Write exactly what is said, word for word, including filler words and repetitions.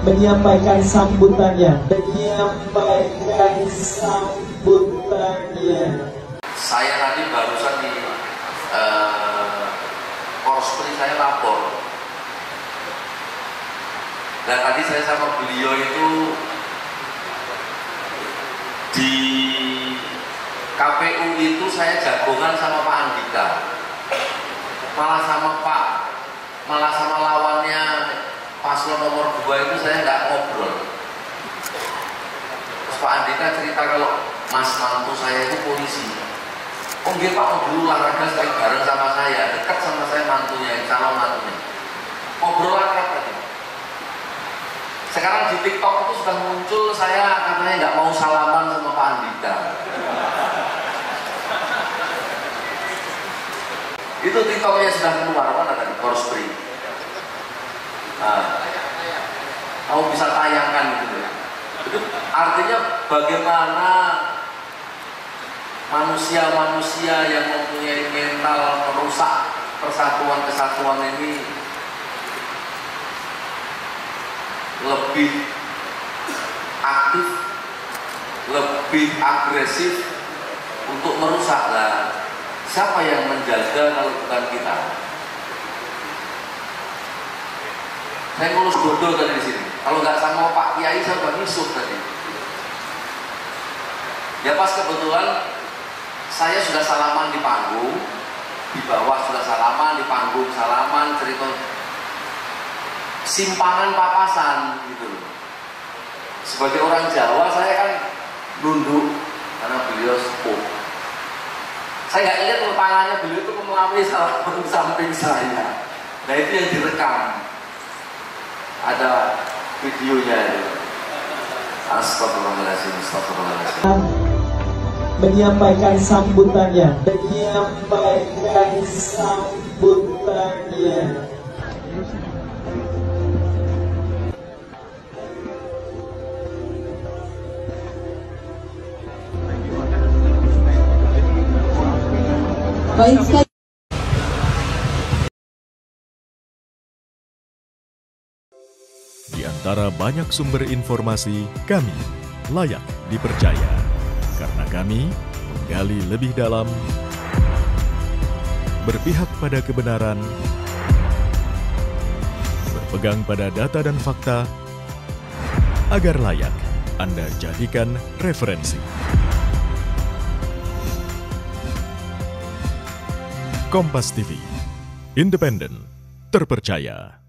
menyampaikan sambutannya, menyampaikan sambutannya. Saya tadi barusan di uh, Korspri saya lapor. Dan tadi saya sama beliau itu di K P U itu saya jagongan sama Pak Andika, malah sama Pak, malah sama lawannya paslon nomor dua itu saya nggak ngobrol. Terus Pak Andika cerita kalau mas mantu saya itu polisi. Oh dia Pak, dulu olahraga sering bareng sama saya, dekat sama saya mantunya, calon mantunya. Ngobrol akrab tadi. Sekarang di TikTok itu sudah muncul saya katanya nggak mau salaman sama Pak Andika. Itu TikToknya sudah keluar, mana tadi? Korspri. Nah, kamu bisa tayangkan gitu ya. Itu artinya bagaimana manusia-manusia yang mempunyai mental merusak persatuan-kesatuan ini lebih aktif, lebih agresif untuk merusak. Lah, siapa yang menjaga kalau bukan kita? Saya ngurus bodoh tadi di sini. Kalau nggak sama Pak Kiai saya udah misuk tadi. Ya pas kebetulan saya sudah salaman di panggung, di bawah sudah salaman, di panggung salaman, cerita simpangan papasan gitu. Sebagai orang Jawa saya kan nunduk karena beliau sepuh. Saya nggak ingat kalau tangannya beliau itu melalui salaman samping saya. Nah itu yang direkam, ada videonya itu. Astagfirullahaladzim, astagfirullahaladzim. Menyampaikan sambutannya, menyampaikan sambutannya. Baik sekali. Di antara banyak sumber informasi, kami layak dipercaya. Karena kami menggali lebih dalam, berpihak pada kebenaran, berpegang pada data dan fakta, agar layak Anda jadikan referensi. Kompas T V, independen, terpercaya.